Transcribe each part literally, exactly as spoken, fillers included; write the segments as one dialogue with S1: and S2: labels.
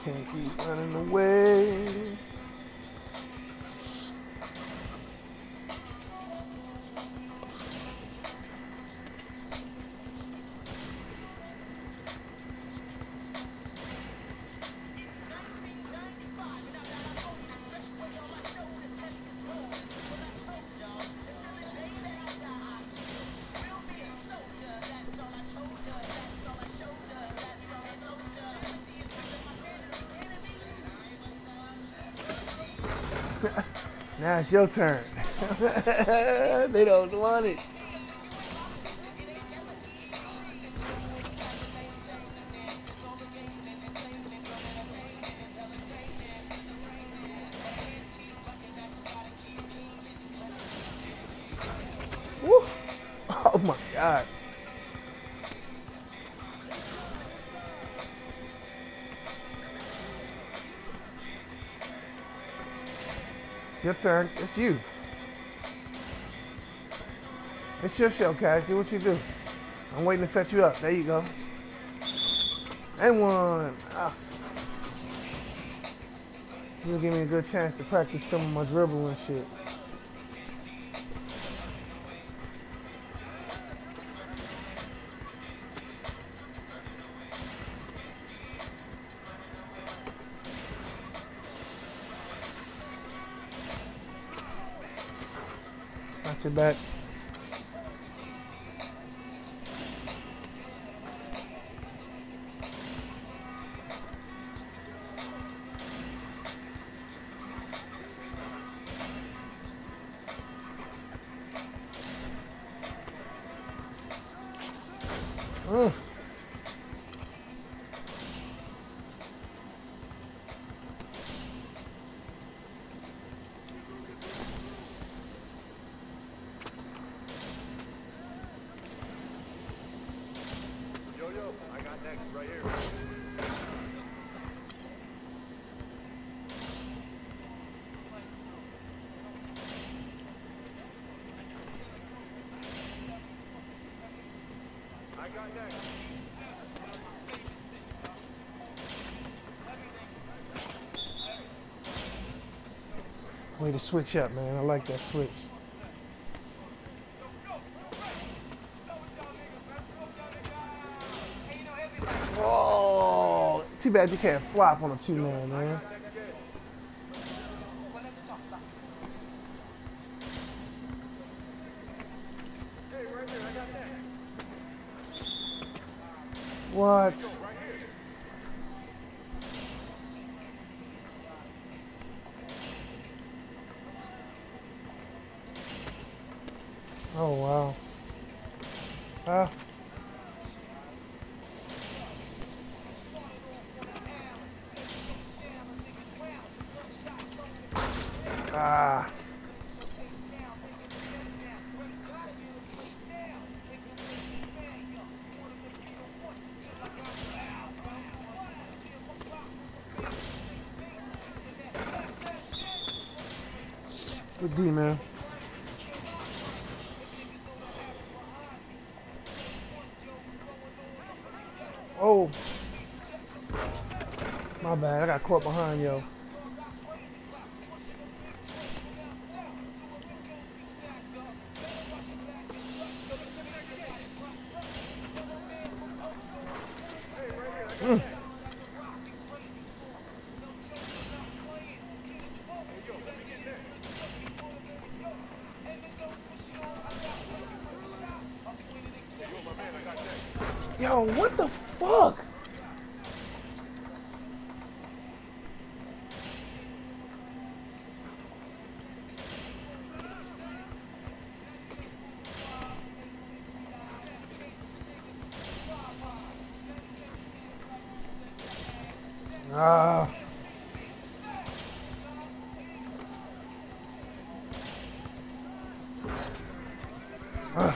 S1: Can't keep running away. Now it's your turn. They don't want it. Woo. Oh my God. Your turn. It's you. It's your show, Cash. Do what you do. I'm waiting to set you up. There you go. And one. Ah. You'll give me a good chance to practice some of my dribble and shit. Got your back. Mm.
S2: Yo-yo, I got next right here. I got next.
S1: Way to switch up, man. I like that switch. Oh, too bad you can't flop on a two-man, man. What? Oh, wow. Huh? Ah. Good D, man. Oh. My bad. I got caught behind, yo. Mm. Yo, what the fuck? Ah. Ah.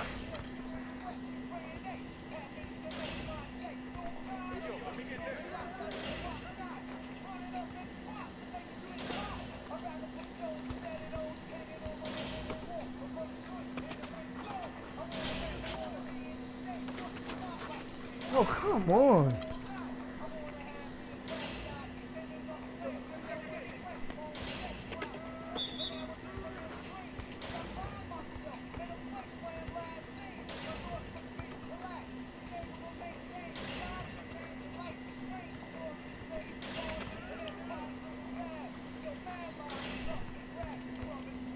S1: Oh, come on.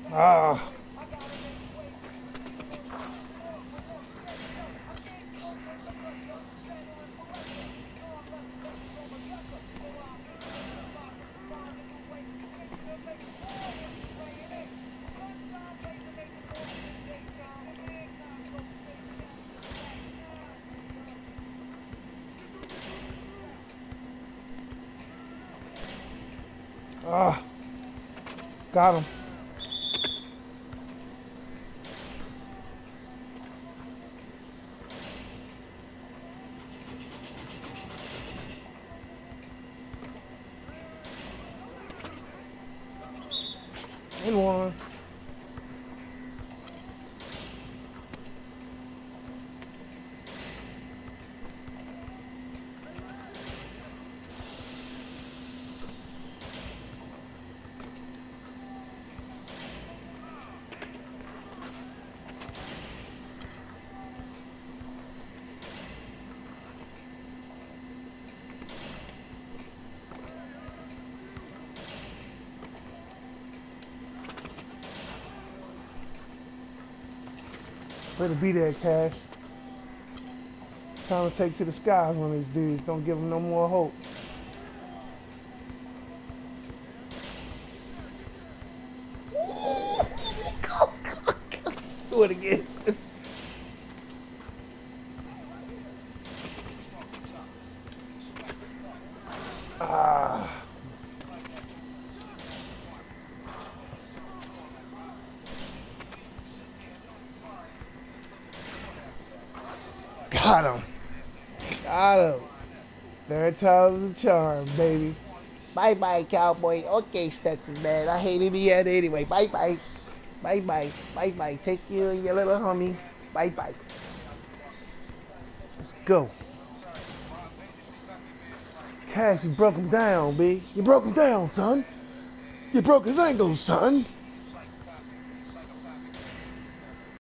S1: Ah. Ah. Got him. In one. Way to be there, Cash. Time to take to the skies on these dudes. Don't give them no more hope. Go, go, go. Do it again. Ah. Got him. Got him. Third time's a charm, baby. Bye bye, cowboy. Okay, Stetson, man. I hated the end anyway. Bye bye. Bye bye. Bye bye. Take you and your little homie. Bye bye. Let's go. Cash, you broke him down, B. You broke him down, son. You broke his ankles, son.